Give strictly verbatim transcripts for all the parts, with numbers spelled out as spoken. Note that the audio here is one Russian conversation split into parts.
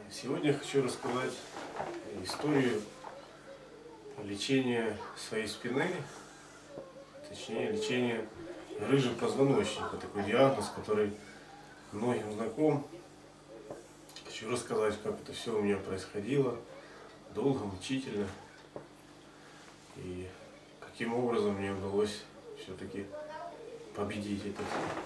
Сегодня я хочу рассказать историю лечения своей спины, точнее лечения грыжи позвоночника, такой диагноз, который многим знаком. Хочу рассказать, как это все у меня происходило, долго, мучительно, и каким образом мне удалось все-таки победить этот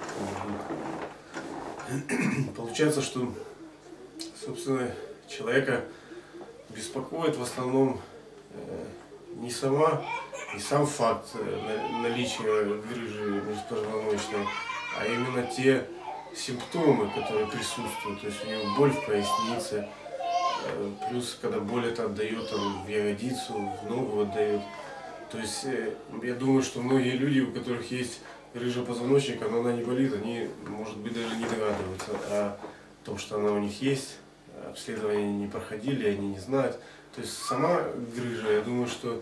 недуг. Получается, что, собственно, человека беспокоит в основном э, не сама, не сам факт э, наличия грыжи межпозвоночной, а именно те симптомы, которые присутствуют. То есть у него боль в пояснице, э, плюс когда боль это отдает там, в ягодицу, в ногу отдает. То есть э, я думаю, что многие люди, у которых есть грыжа позвоночника, но она не болит, они, может быть, даже не догадываются о том, что она у них есть. Обследования не проходили, они не знают. То есть сама грыжа, я думаю, что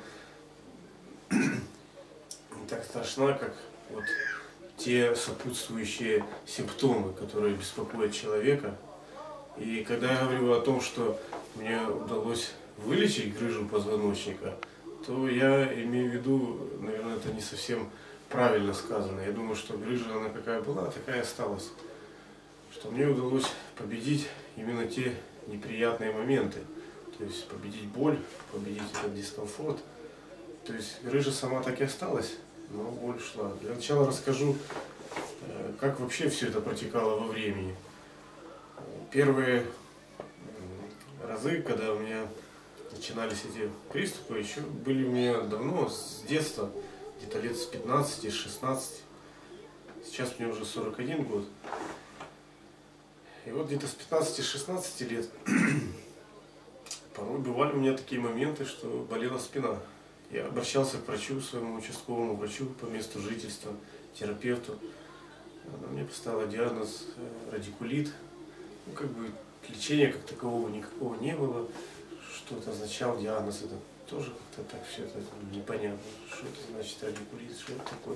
не так страшна, как вот те сопутствующие симптомы, которые беспокоят человека. И когда я говорю о том, что мне удалось вылечить грыжу позвоночника, то я имею в виду, наверное, это не совсем правильно сказано. Я думаю, что грыжа, она какая была, такая и осталась. Что мне удалось победить именно те неприятные моменты. То есть победить боль, победить этот дискомфорт. То есть грыжа сама так и осталась, но боль шла. Для начала расскажу, как вообще все это протекало во времени. Первые разы, когда у меня начинались эти приступы, еще были у меня давно, с детства, где-то лет с пятнадцати, с шестнадцати. Сейчас мне уже сорок один год. И вот где-то с пятнадцати-шестнадцати лет порой бывали у меня такие моменты, что болела спина. Я обращался к врачу, своему участковому врачу по месту жительства, терапевту. Она мне поставила диагноз радикулит. Ну, как бы лечения как такового никакого не было. Что это означал диагноз, это тоже как-то так все это непонятно. Что это значит радикулит, что это такое.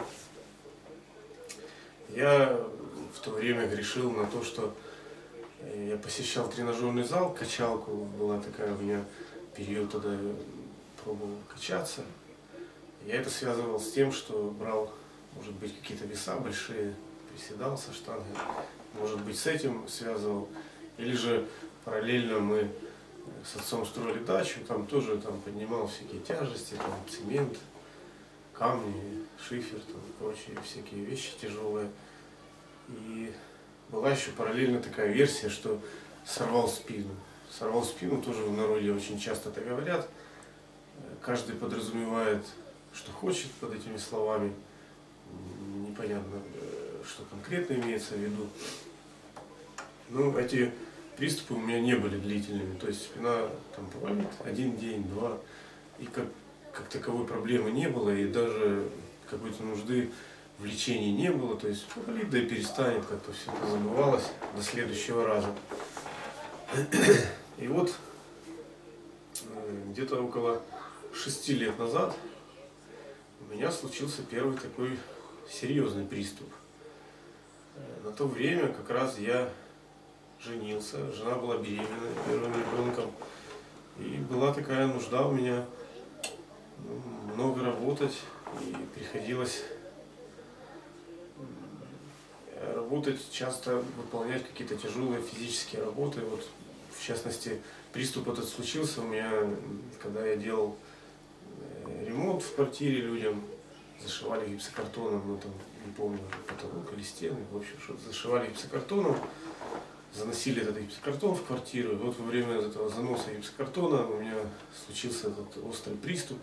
Я в то время грешил на то, что я посещал тренажерный зал, качалку, была такая у меня период, тогда я пробовал качаться. Я это связывал с тем, что брал, может быть, какие-то веса большие, приседал со штангой, может быть, с этим связывал. Или же параллельно мы с отцом строили дачу, там тоже там поднимал всякие тяжести, там цемент, камни, шифер, там прочие всякие вещи тяжелые. И была еще параллельно такая версия, что сорвал спину. Сорвал спину, тоже в народе очень часто это говорят. Каждый подразумевает, что хочет под этими словами. Непонятно, что конкретно имеется в виду. Но эти приступы у меня не были длительными. То есть спина там поболит один день, два. И как, как таковой проблемы не было. И даже какой-то нужды в лечении не было, то есть поболит, да и перестанет, как-то все это забывалось до следующего раза. И вот где-то около шести лет назад у меня случился первый такой серьезный приступ. На то время как раз я женился, жена была беременна первым ребенком, и была такая нужда у меня, ну, много работать, и приходилось работать, часто выполнять какие-то тяжелые физические работы. Вот, в частности, приступ этот случился у меня, когда я делал ремонт в квартире людям, зашивали гипсокартоном, ну там, не помню, потолок или стены, в общем, что-то зашивали гипсокартоном, заносили этот гипсокартон в квартиру, и вот во время этого заноса гипсокартона у меня случился этот острый приступ.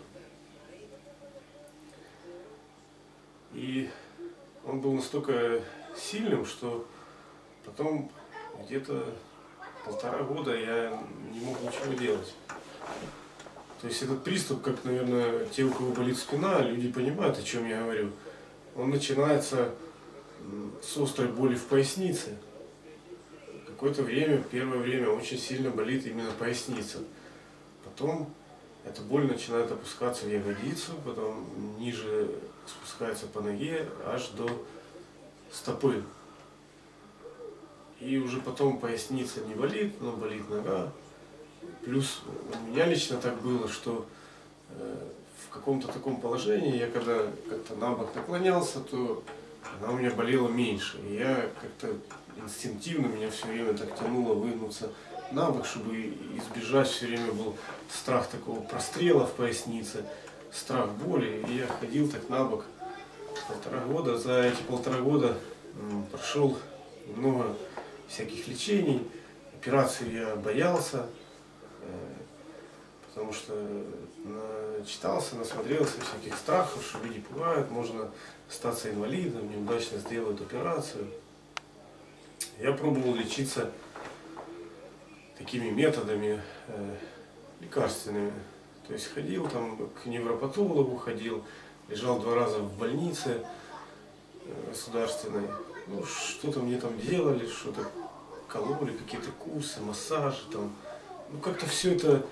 И он был настолько сильным, что потом где-то полтора года я не мог ничего делать. То есть этот приступ, как, наверное, те, у кого болит спина, люди понимают, о чем я говорю. Он начинается с острой боли в пояснице. Какое-то время, первое время очень сильно болит именно поясница. Потом эта боль начинает опускаться в ягодицу, потом ниже спускается по ноге аж до стопы. И уже потом поясница не болит, но болит нога. Плюс у меня лично так было, что в каком-то таком положении, я когда как-то на бок наклонялся, то она у меня болела меньше. И я как-то инстинктивно, меня все время так тянуло выгнуться на бок, чтобы избежать, все время был страх такого прострела в пояснице, страх боли. И я ходил так на бок полтора года. За эти полтора года прошел много всяких лечений. Операции я боялся, потому что читался, насмотрелся всяких страхов, что люди пугают, можно остаться инвалидом, неудачно сделают операцию. Я пробовал лечиться такими методами э, лекарственными. То есть ходил там к невропатологу, ходил, лежал два раза в больнице э, государственной. Ну, что-то мне там делали, что-то кололи, какие-то курсы, массажи там. Ну, как-то все это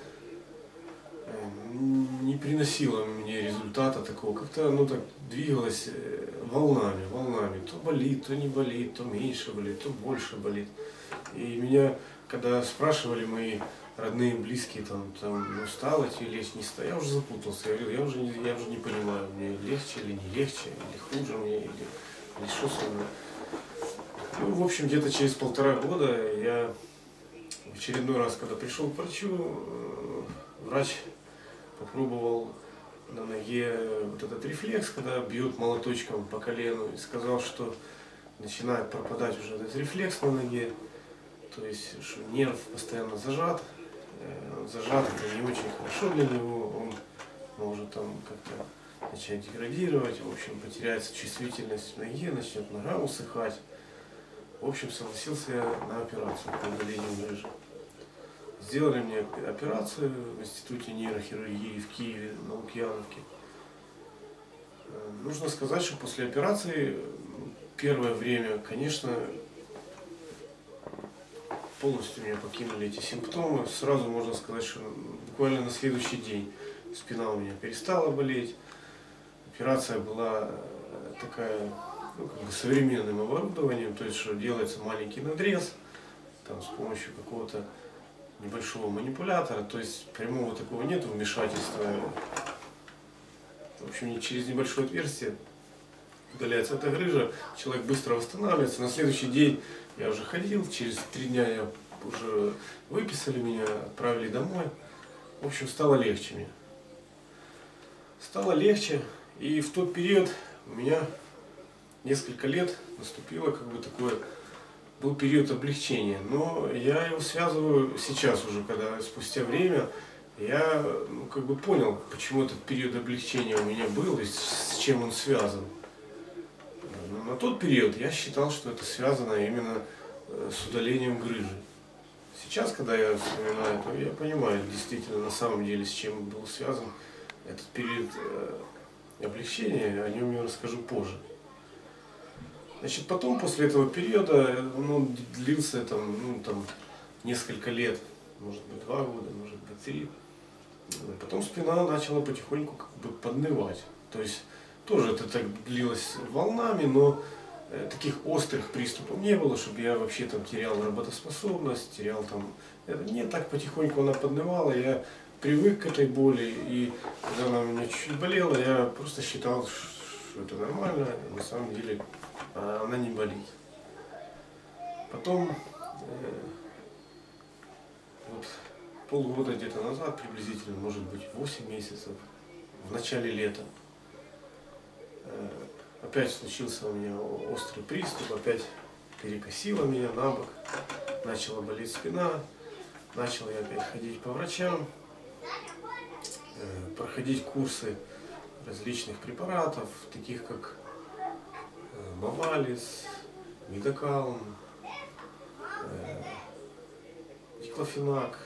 не приносило мне результата такого, как-то оно так двигалось волнами, волнами, то болит, то не болит, то меньше болит, то больше болит. И меня, когда спрашивали мои родные, близкие, там, там ну, стало тебе легче, не стало, я уже запутался, я говорю, я уже, не, я уже не понимаю, мне легче или не легче, или хуже мне, или, или что со мной. Ну, в общем, где-то через полтора года я в очередной раз, когда пришел к врачу, врач попробовал на ноге вот этот рефлекс, когда бьет молоточком по колену, и сказал, что начинает пропадать уже этот рефлекс на ноге, то есть что нерв постоянно зажат, зажат это не очень хорошо для него, он может там как-то начать деградировать, в общем потеряется чувствительность в ноге, начнет нога усыхать. В общем, согласился я на операцию по удалению грыжи. Сделали мне операцию в Институте нейрохирургии в Киеве, на Лукьяновке. Нужно сказать, что после операции первое время, конечно, полностью меня покинули эти симптомы. Сразу можно сказать, что буквально на следующий день спина у меня перестала болеть. Операция была такая, ну, как бы современным оборудованием, то есть что делается маленький надрез, там, с помощью какого-то небольшого манипулятора, то есть прямого такого нет вмешательства. В общем, через небольшое отверстие удаляется эта грыжа, человек быстро восстанавливается. На следующий день я уже ходил, через три дня я уже выписали меня, отправили домой. В общем, стало легче мне. Стало легче, и в тот период у меня несколько лет наступило как бы такое, был период облегчения, но я его связываю сейчас уже, когда спустя время я ну, как бы понял, почему этот период облегчения у меня был и с чем он связан. Но на тот период я считал, что это связано именно с удалением грыжи. Сейчас, когда я вспоминаю, то я понимаю действительно на самом деле, с чем был связан этот период облегчения, о нем я расскажу позже. Значит, потом, после этого периода, ну, длился там, ну, там, несколько лет, может быть, два года, может быть, три. Потом спина начала потихоньку как бы поднывать. То есть, тоже это так длилось волнами, но э, таких острых приступов не было, чтобы я вообще там терял работоспособность, терял там... Это не так потихоньку она поднывала, я привык к этой боли, и когда она у меня чуть-чуть болела, я просто считал, что это нормально, на самом деле а она не болит. Потом, э, вот полгода где-то назад, приблизительно, может быть, восемь месяцев, в начале лета, э, опять случился у меня острый приступ, опять перекосило меня на бок, начала болеть спина, начал я опять ходить по врачам, э, проходить курсы различных препаратов, таких как Мавалис, Мидокалм, э, диклофенак,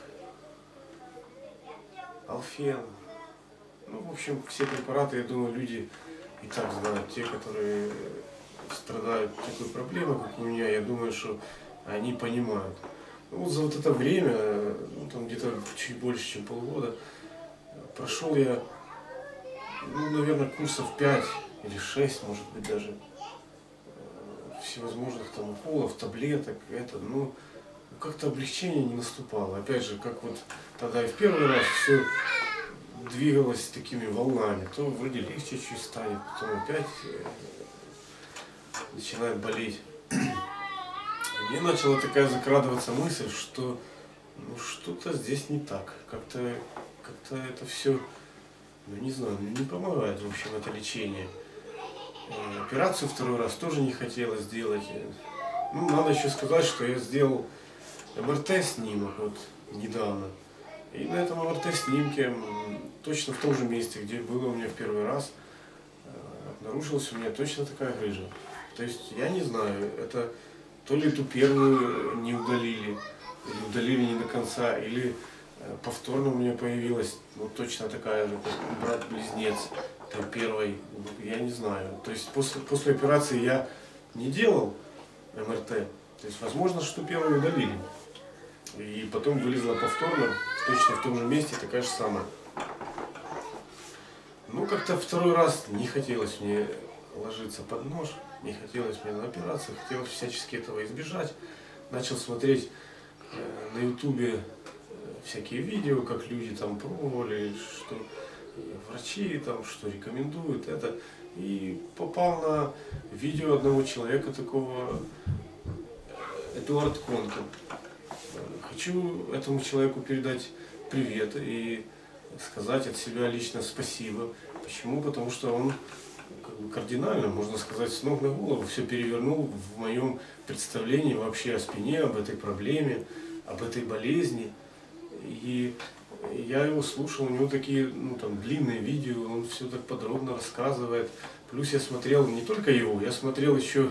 Алфен. Ну, в общем, все препараты, я думаю, люди и так знают. Те, которые страдают такой проблемой, как у меня, я думаю, что они понимают. Ну, вот за вот это время, ну, там где-то чуть больше, чем полгода, прошел я, ну, наверное, курсов пять или шесть, может быть, даже всевозможных там уколов, таблеток, это, ну, как-то облегчение не наступало. Опять же, как вот тогда и в первый раз все двигалось такими волнами. То вроде легче чуть станет, потом опять начинает болеть. И мне начала такая закрадываться мысль, что ну что-то здесь не так. Как-то как-то это все, ну не знаю, не помогает, в общем, это лечение. Операцию второй раз тоже не хотелось сделать. Ну, надо еще сказать, что я сделал эм эр тэ снимок вот недавно. И на этом эм эр тэ снимке, точно в том же месте, где было у меня в первый раз, обнаружилась у меня точно такая грыжа. То есть я не знаю, это то ли ту первую не удалили, или удалили не до конца, или повторно у меня появилась вот точно такая же, как брат-близнец той первой, я не знаю. То есть после, после операции я не делал эм эр тэ, то есть возможно, что первую удалили. И потом вылезла повторно, точно в том же месте, такая же самая. Ну, как-то второй раз не хотелось мне ложиться под нож, не хотелось мне на операцию, хотелось всячески этого избежать. Начал смотреть э, на ютубе всякие видео, как люди там пробовали, что врачи там, что рекомендуют это. И попал на видео одного человека, такого Эдуард Конкин. Хочу этому человеку передать привет и сказать от себя лично спасибо. Почему? Потому что он как бы кардинально, можно сказать, с ног на голову все перевернул в моем представлении вообще о спине, об этой проблеме, об этой болезни. И я его слушал, у него такие ну, там, длинные видео, он все так подробно рассказывает. Плюс я смотрел не только его, я смотрел еще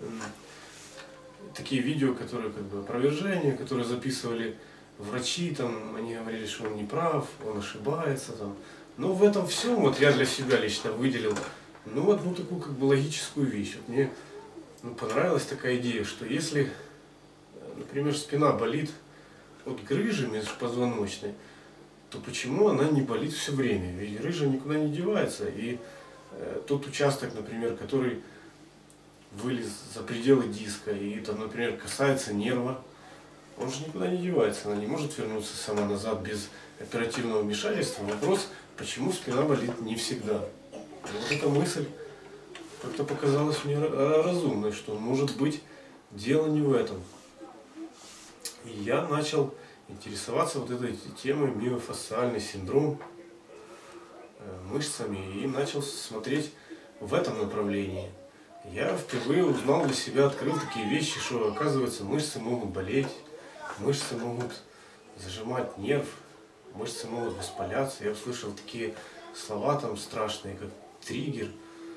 такие видео, которые как бы опровержения, которые записывали врачи, там, они говорили, что он не прав, он ошибается. Там. Но в этом всем вот я для себя лично выделил ну, одну такую как бы логическую вещь. Вот мне ну, понравилась такая идея, что если, например, спина болит от грыжи межпозвоночной, то почему она не болит все время? Ведь грыжа никуда не девается. И э, тот участок, например, который вылез за пределы диска и, там, например, касается нерва, он же никуда не девается, она не может вернуться сама назад без оперативного вмешательства. Вопрос, почему спина болит не всегда. И вот эта мысль как-то показалась мне разумной, что может быть дело не в этом. И я начал интересоваться вот этой темой миофасциальный синдром, мышцами, и начал смотреть в этом направлении. Я впервые узнал для себя, открыл такие вещи, что, оказывается, мышцы могут болеть, мышцы могут зажимать нерв, мышцы могут воспаляться. Я услышал такие слова там страшные, как триггер.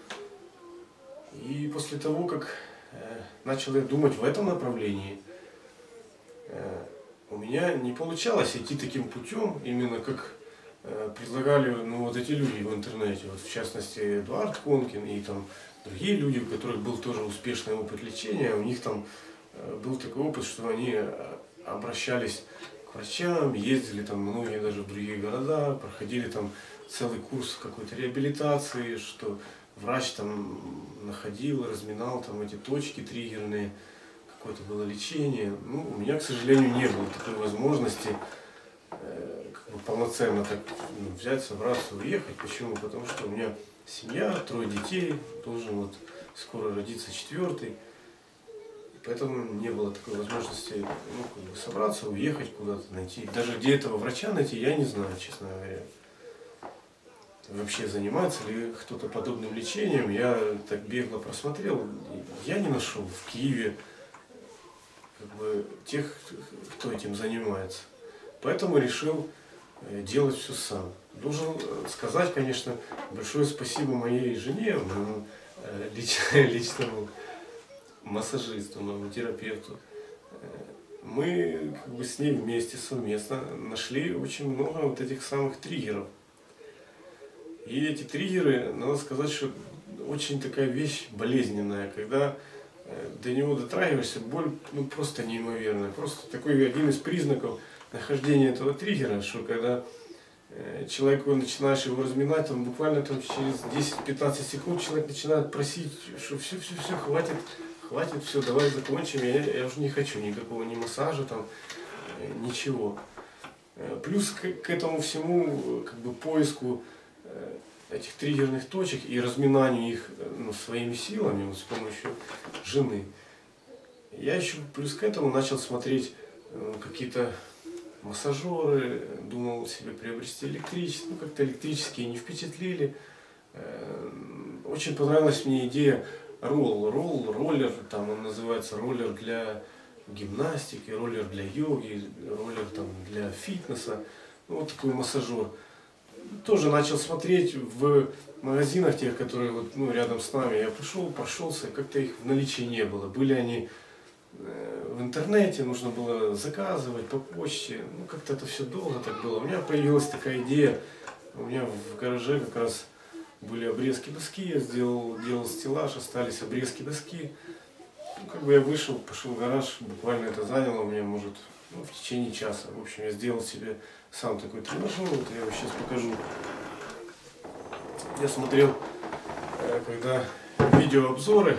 И после того, как э, начал я думать в этом направлении, э, у меня не получалось идти таким путем, именно как э, предлагали ну, вот эти люди в интернете, вот, в частности Эдуард Конкин и там другие люди, у которых был тоже успешный опыт лечения. У них там э, был такой опыт, что они обращались к врачам, ездили там многие даже в другие города, проходили там целый курс какой-то реабилитации, что врач там находил, разминал там эти точки триггерные, какое-то было лечение. Ну, у меня, к сожалению, не было такой возможности э, как бы полноценно так ну, взять, собраться, уехать. Почему? Потому что у меня семья, трое детей, должен вот скоро родиться четвертый. Поэтому не было такой возможности ну, как бы собраться, уехать куда-то, найти. Даже где этого врача найти, я не знаю, честно говоря. Вообще занимается ли кто-то подобным лечением. Я так бегло просмотрел, я не нашел в Киеве как бы, тех, кто этим занимается. Поэтому решил делать все сам. Должен сказать, конечно, большое спасибо моей жене, моему личному массажисту, моему терапевту. Мы как бы с ней вместе, совместно нашли очень много вот этих самых триггеров. И эти триггеры, надо сказать, что очень такая вещь болезненная, когда до него дотрагиваешься, боль ну, просто неимоверная. Просто такой один из признаков нахождения этого триггера, что когда человеку начинаешь его разминать, там буквально там через десять-пятнадцать секунд человек начинает просить, что все, все, все, хватит, хватит, все, давай закончим, я, я уже не хочу никакого ни массажа, там, ничего. Плюс к, к этому всему, как бы, поиску этих триггерных точек и разминанию их, ну, своими силами, вот, с помощью жены, я еще плюс к этому начал смотреть какие-то массажеры, думал себе приобрести электрические, ну, как-то электрические не впечатлили. Очень понравилась мне идея ролл, ролл, роллер, там он называется роллер для гимнастики, роллер для йоги, роллер там для фитнеса, ну, вот такой массажер. Тоже начал смотреть в магазинах тех, которые вот, ну, рядом с нами. Я пришел, прошелся, как-то их в наличии не было. Были они в интернете, нужно было заказывать по почте, ну, как-то это все долго так было. У меня появилась такая идея, у меня в гараже как раз были обрезки доски, я сделал, делал стеллаж, остались обрезки доски. Ну, как бы я вышел, пошел в гараж, буквально это заняло у меня, может, ну, в течение часа. В общем, я сделал себе сам такой тренажер, вот я его сейчас покажу. Я смотрел, когда видеообзоры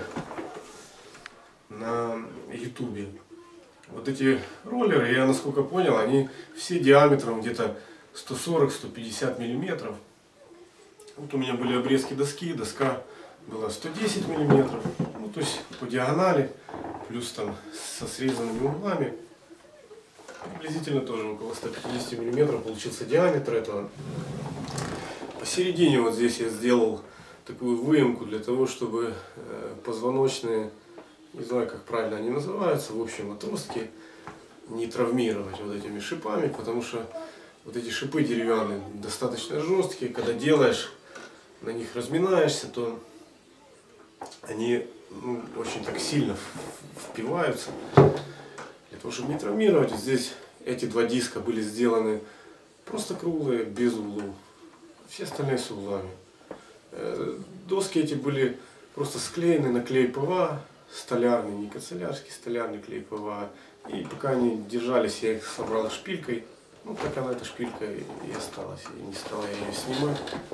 на ютубе. Вот эти роллеры, я насколько понял, они все диаметром где-то сто сорок — сто пятьдесят миллиметров. Вот у меня были обрезки доски, доска была сто десять миллиметров, ну, то есть по диагонали, плюс там со срезанными углами. Приблизительно тоже около ста пятидесяти миллиметров получился диаметр этого. Посередине вот здесь я сделал такую выемку для того, чтобы позвоночные, не знаю, как правильно они называются, в общем, отростки не травмировать вот этими шипами, потому что вот эти шипы деревянные достаточно жесткие, когда делаешь, на них разминаешься, то они, ну, очень так сильно впиваются. Для того, чтобы не травмировать, здесь эти два диска были сделаны просто круглые, без углов. Все остальные с углами. Доски эти были просто склеены на клей ПВА, столярный, не канцелярский, столярный клей ПВА. И пока они держались, я их собрал шпилькой. Ну, так она, эта шпилька, и осталась. И не стала я ее снимать.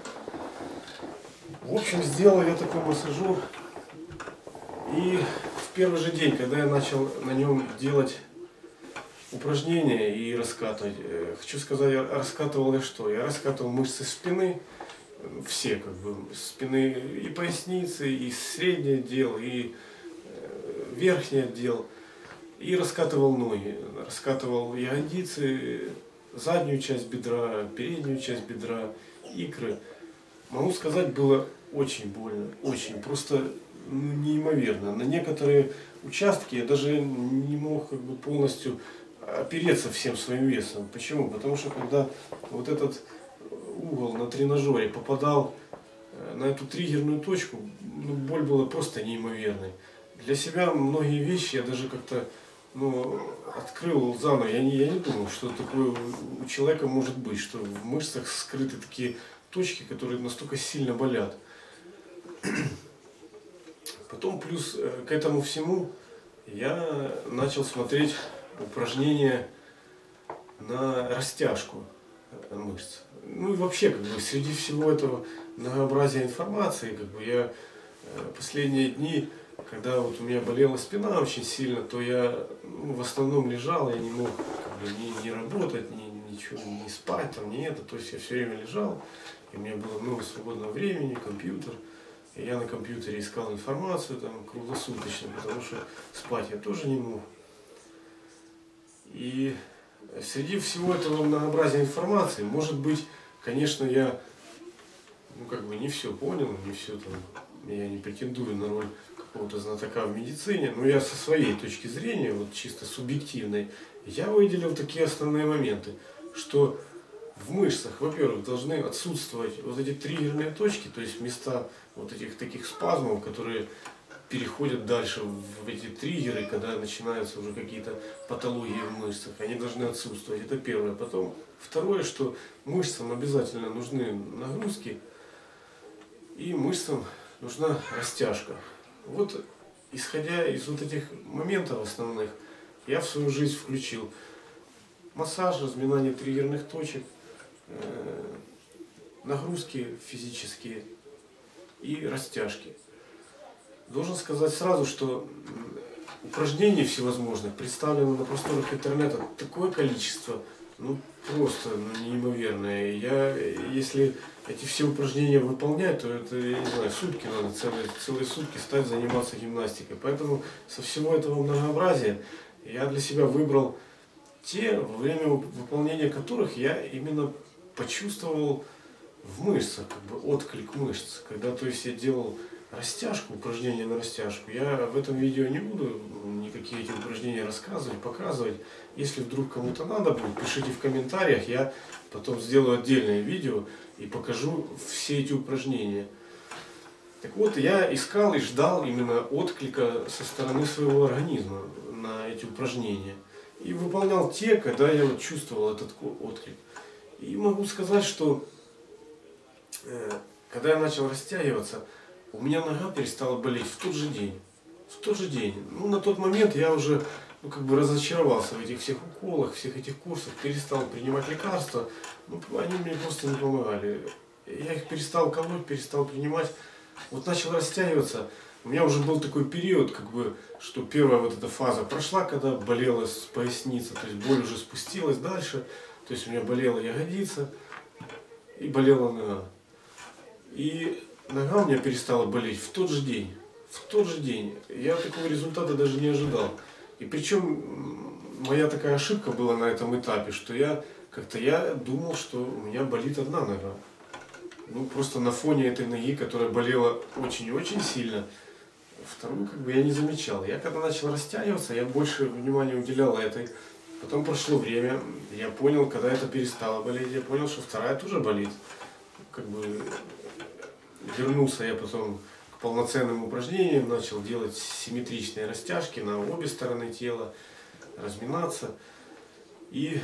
В общем, сделал я такой массажер. И в первый же день, когда я начал на нем делать упражнения и раскатывать, хочу сказать, я раскатывал я что? Я раскатывал мышцы спины, все, как бы, спины и поясницы, и средний отдел, и верхний отдел, и раскатывал ноги, раскатывал ягодицы, заднюю часть бедра, переднюю часть бедра, икры. Могу сказать, было очень больно, очень, просто, ну, неимоверно. На некоторые участки я даже не мог, как бы, полностью опереться всем своим весом. Почему? Потому что когда вот этот угол на тренажере попадал на эту триггерную точку, ну, боль была просто неимоверной. Для себя многие вещи я даже как-то, ну, открыл заново. Я не, я не думал, что такое у человека может быть, что в мышцах скрыты такие точки, которые настолько сильно болят. Потом плюс к этому всему я начал смотреть упражнения на растяжку мышц. Ну и вообще, как бы, среди всего этого многообразия информации, как бы, я последние дни, когда вот у меня болела спина очень сильно, то я, ну, в основном лежал, я не мог, как бы, ни, ни работать, ни ничего, ни спать, там, ни это, то есть я все время лежал, и у меня было много свободного времени, компьютер, и я на компьютере искал информацию там круглосуточно, потому что спать я тоже не мог. И среди всего этого многообразия информации, может быть, конечно, я, ну, как бы, не все понял, не все там, я не претендую на роль какого-то знатока в медицине, но я со своей точки зрения, вот чисто субъективной, я выделил такие основные моменты, что в мышцах, во-первых, должны отсутствовать вот эти триггерные точки, то есть места вот этих таких спазмов, которые переходят дальше в эти триггеры, когда начинаются уже какие-то патологии в мышцах. Они должны отсутствовать. Это первое. Потом второе, что мышцам обязательно нужны нагрузки, и мышцам нужна растяжка. Вот, исходя из вот этих моментов основных, я в свою жизнь включил массаж, разминание триггерных точек, э, нагрузки физические и растяжки. Должен сказать сразу, что упражнений всевозможных представлено на просторах интернета такое количество, ну просто ну, неимоверное. Я, если эти все упражнения выполнять, то это, я не знаю, сутки надо, целые, целые сутки стать заниматься гимнастикой. Поэтому со всего этого многообразия я для себя выбрал те, во время выполнения которых я именно почувствовал в мышцах, как бы отклик мышц. Когда, то есть, я делал растяжку, упражнения на растяжку, я в этом видео не буду никакие эти упражнения рассказывать, показывать. Если вдруг кому-то надо будет, пишите в комментариях, я потом сделаю отдельное видео и покажу все эти упражнения. Так вот, я искал и ждал именно отклика со стороны своего организма на эти упражнения. И выполнял те, когда я вот чувствовал этот отклик. И могу сказать, что э, когда я начал растягиваться, у меня нога перестала болеть в тот же день. В тот же день. Ну, на тот момент я уже ну, как бы разочаровался в этих всех уколах, всех этих курсах, перестал принимать лекарства. Ну, они мне просто не помогали. Я их перестал колоть, перестал принимать. Вот начал растягиваться. У меня уже был такой период, как бы, что первая вот эта фаза прошла, когда болела с поясницы, то есть боль уже спустилась дальше. То есть у меня болела ягодица и болела нога. И нога у меня перестала болеть в тот же день. В тот же день. Я такого результата даже не ожидал. И причем моя такая ошибка была на этом этапе, что я как-то я думал, что у меня болит одна нога. Ну просто на фоне этой ноги, которая болела очень и очень сильно, вторую как бы я не замечал. Я когда начал растягиваться, я больше внимания уделял этой. Потом прошло время, я понял, когда это перестало болеть, я понял, что вторая тоже болит. Как бы вернулся я потом к полноценным упражнениям, начал делать симметричные растяжки на обе стороны тела, разминаться. И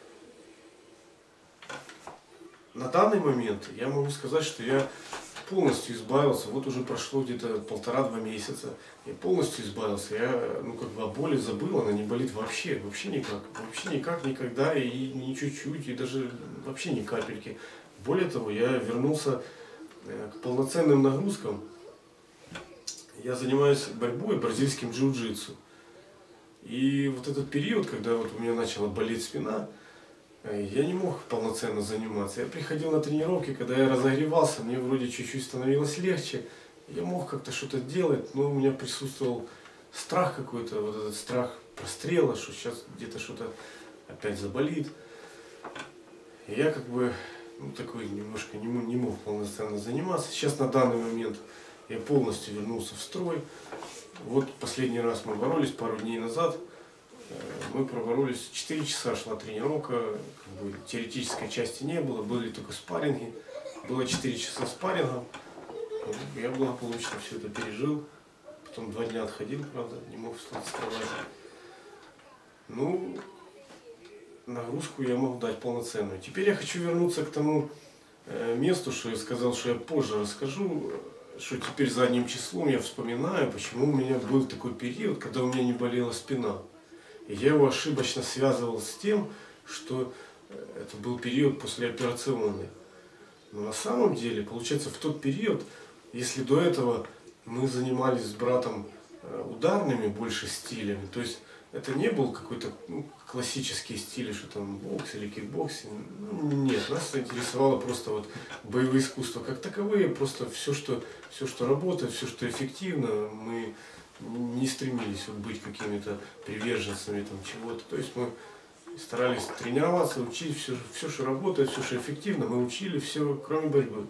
на данный момент я могу сказать, что я полностью избавился. Вот уже прошло где-то полтора-два месяца. Я полностью избавился. Я, ну, как бы о боли забыл, она не болит вообще. Вообще никак. Вообще никак, никогда. И ни чуть-чуть, и даже вообще ни капельки. Более того, я вернулся к полноценным нагрузкам. Я занимаюсь борьбой, бразильским джиу-джитсу. И вот этот период, когда вот у меня начала болеть спина, я не мог полноценно заниматься. Я приходил на тренировки, когда я разогревался, мне вроде чуть-чуть становилось легче. Я мог как-то что-то делать, но у меня присутствовал страх какой-то, вот этот страх прострела, что сейчас где-то что-то опять заболит. И я как бы ну, такой немножко не мог, не мог полноценно заниматься. Сейчас на данный момент я полностью вернулся в строй. Вот последний раз мы боролись пару дней назад. Мы проборолись, четыре часа шла тренировка, как бы теоретической части не было, были только спарринги. Было четыре часа спарринга, я благополучно все это пережил. Потом два дня отходил, правда, не мог встать с кровати. Ну, нагрузку я мог дать полноценную. Теперь я хочу вернуться к тому месту, что я сказал, что я позже расскажу, что теперь задним числом я вспоминаю, почему у меня был такой период, когда у меня не болела спина. И я его ошибочно связывал с тем, что это был период послеоперационный. Но на самом деле, получается, в тот период, если до этого мы занимались с братом ударными больше стилями, то есть это не был какой-то ну, классический стиль, что там бокс или кикбоксинг. Ну, нет, нас интересовало просто вот боевые искусства как таковые, просто все, что, все, что работает, все, что эффективно, мы не стремились вот быть какими-то приверженцами там чего-то. То есть мы старались тренироваться, учить все, все, что работает, все, что эффективно, мы учили все, кроме борьбы.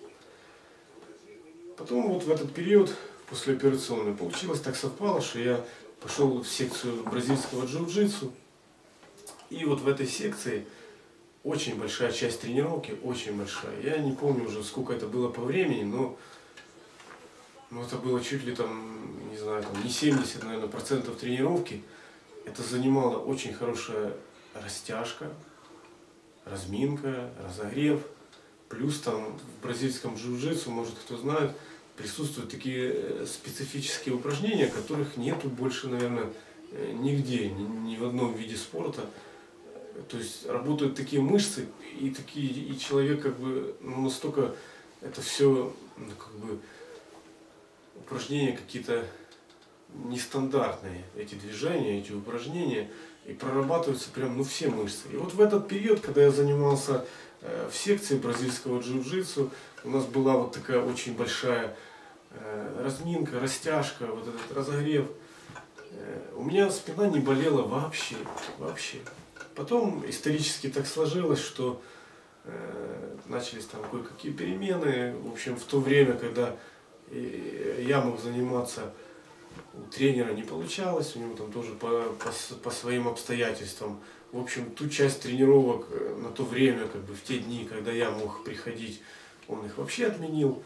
Потом вот в этот период послеоперационный получилось так совпало, что я пошел в секцию бразильского джиу-джитсу. И вот в этой секции очень большая часть тренировки, очень большая. Я не помню уже, сколько это было по времени, но Ну, это было чуть ли там, не знаю, там не семьдесят, наверное, процентов тренировки. Это занимала очень хорошая растяжка, разминка, разогрев. Плюс там в бразильском джиу-джитсу, может кто знает, присутствуют такие специфические упражнения, которых нету больше, наверное, нигде, ни, ни в одном виде спорта. То есть работают такие мышцы, и, такие, и человек как бы ну, настолько это все ну, как бы упражнения какие-то нестандартные, эти движения, эти упражнения, и прорабатываются прям, ну, все мышцы. И вот в этот период, когда я занимался э, в секции бразильского джиу-джитсу, у нас была вот такая очень большая э, разминка, растяжка, вот этот разогрев. Э, у меня спина не болела вообще, вообще. Потом исторически так сложилось, что э, начались там кое-какие перемены. В общем, в то время, когда я мог заниматься, у тренера не получалось, у него там тоже по, по, по своим обстоятельствам. В общем, ту часть тренировок на то время, как бы в те дни, когда я мог приходить, он их вообще отменил.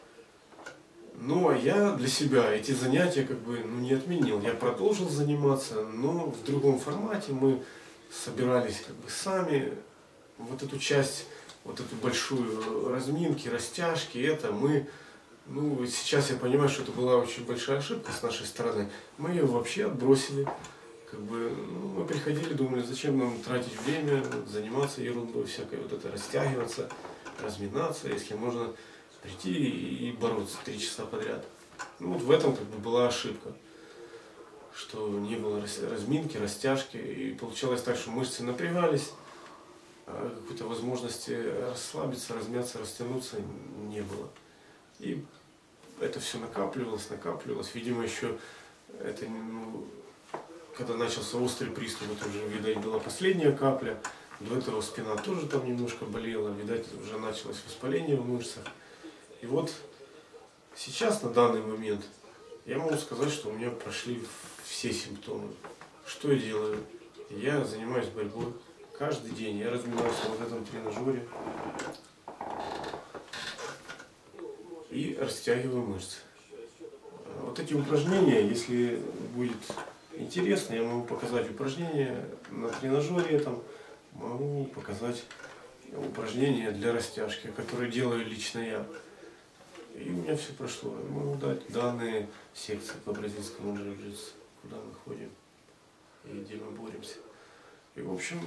Но я для себя эти занятия как бы, ну, не отменил. Я продолжил заниматься, но в другом формате. Мы собирались как бы сами. Вот эту часть, вот эту большую разминки, растяжки, это мы... Ну, сейчас я понимаю, что это была очень большая ошибка с нашей стороны. Мы ее вообще отбросили. Как бы, ну, мы приходили, думали, зачем нам тратить время, заниматься ерундой всякой, вот это растягиваться, разминаться, если можно прийти и бороться три часа подряд. Ну, вот в этом как бы была ошибка, что не было разминки, растяжки, и получалось так, что мышцы напрягались, а какой-то возможности расслабиться, размяться, растянуться не было. И это все накапливалось, накапливалось. Видимо, еще это, ну, когда начался острый приступ, это уже, видать, была последняя капля. До этого спина тоже там немножко болела, видать, уже началось воспаление в мышцах. И вот сейчас, на данный момент, я могу сказать, что у меня прошли все симптомы. Что я делаю? Я занимаюсь борьбой каждый день. Я разминаюсь на вот этом тренажере и растягиваю мышцы. Вот эти упражнения, если будет интересно, я могу показать упражнения на тренажере, там, могу показать упражнения для растяжки, которые делаю лично я. И у меня все прошло. Я могу дать данные секции по бразильскому джиу-джитсу, куда мы ходим и где мы боремся. И, в общем,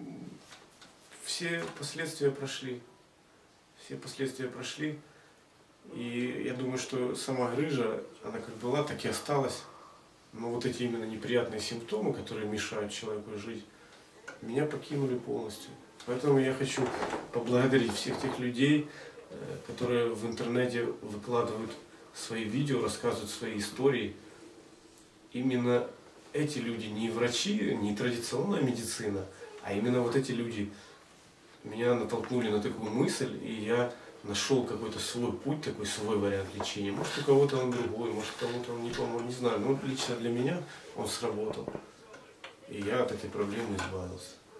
все последствия прошли. Все последствия прошли. И я думаю, что сама грыжа, она как была, так и осталась. Но вот эти именно неприятные симптомы, которые мешают человеку жить, меня покинули полностью. Поэтому я хочу поблагодарить всех тех людей, которые в интернете выкладывают свои видео, рассказывают свои истории. Именно эти люди, не врачи, не традиционная медицина, а именно вот эти люди меня натолкнули на такую мысль, и я нашел какой-то свой путь, такой свой вариант лечения. Может, у кого-то он другой, может, кому-то он не помог, не знаю. Но лично для меня он сработал. И я от этой проблемы избавился.